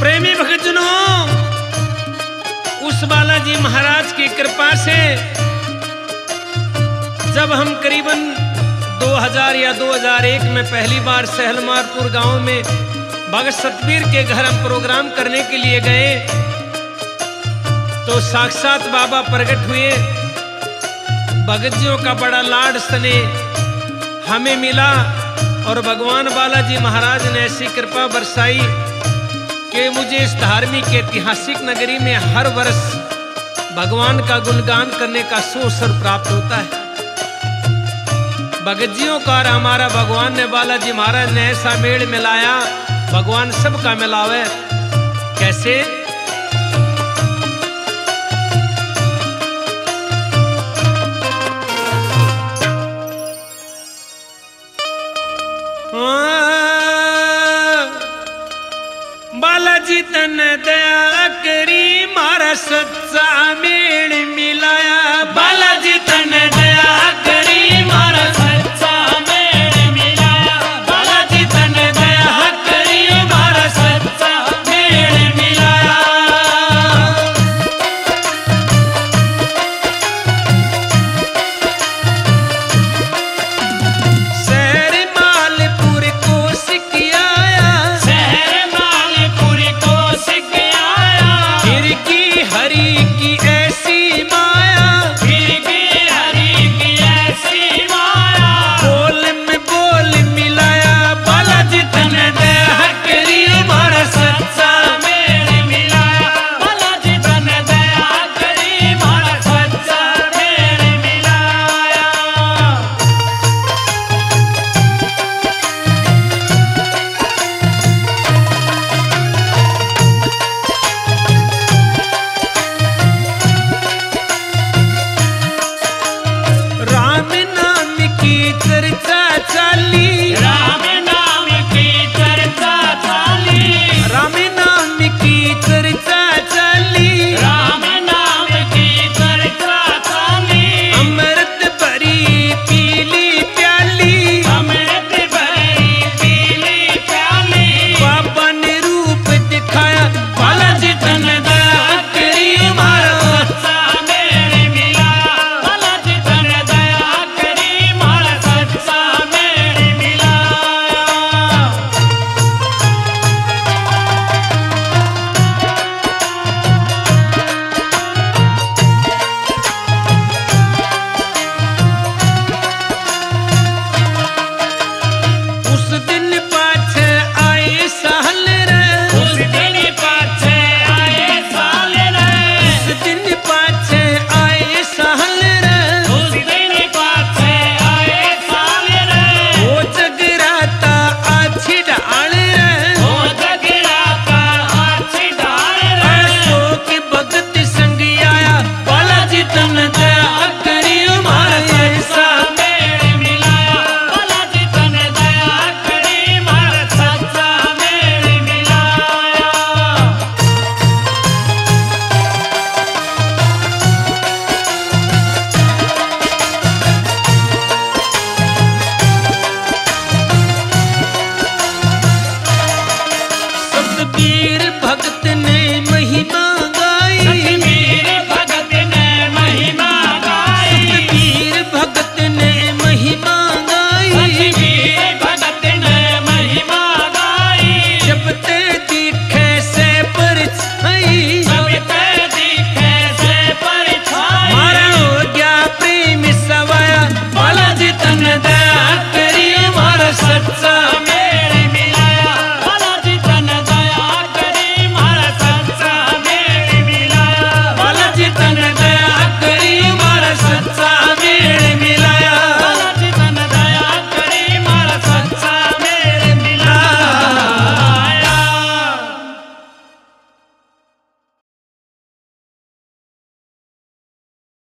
प्रेमी भक्तजनों, उस बालाजी महाराज की कृपा से जब हम करीबन 2000 या 2001 में पहली बार सहलमारपुर गांव में भगत सतबीर के घर हम प्रोग्राम करने के लिए गए तो साक्षात बाबा प्रकट हुए। भगत जियों का बड़ा लाड स्नेह हमें मिला और भगवान बालाजी महाराज ने ऐसी कृपा बरसाई कि मुझे इस धार्मिक ऐतिहासिक नगरी में हर वर्ष भगवान का गुणगान करने का सुअवसर प्राप्त होता है। भगत जियों का और हमारा भगवान ने बालाजी महाराज ने ऐसा मेल मिलाया, भगवान सबका मिलावे। कैसे? बालाजी तन दया करी मारा सच्चा मेल मिलाया। बालाजी तन दया करी मारा सच्चा मेल मिलाया। बालाजी तन दया करी मारा सच्चा मेल मिलाया। शहर मालपुर को सिकियाया, शहर मालपुर को सिकियाया। फिर की हरि की ऐसी माया, फिर की हरि की ऐसी माया। बोल में बोल मिलाया, बालाजी तन दया करी मारा सच्चा मेल मिलाया। बालाजी तन दया करी मारा सच्चा मेल मिलाया। राम नाम की चर्चा चाली, राम नाम की चर्चा चाली। राम नाम की चर्चा चाली, राम नाम की चर्चा चाली। अमृत भरी पीली प्याली, अमृत भरी पीली प्याली। बाबा ने रूप दिखाया, बालाजी तन दया करी मारा सच्चा मेल मिलाया। बालाजी तन दया करी मारा सच्चा मेल मिलाया। उस दिन पाछे आए साल रे, उस दिन पाछे आए साल रे। उस दिन पाछे आए साल रे, उस दिन पाछे आए साल रे। ओ जगराता आछी ढाल रे, ओ जगराता आछी ढाल रे। अशोक भगत संग आया, बालाजी तन दया करी मारा ऐसा मेल मिलाया। बालाजी तन दया करी मारा सच्चा मेल मिलाया। सतबीर भगत ने महिमा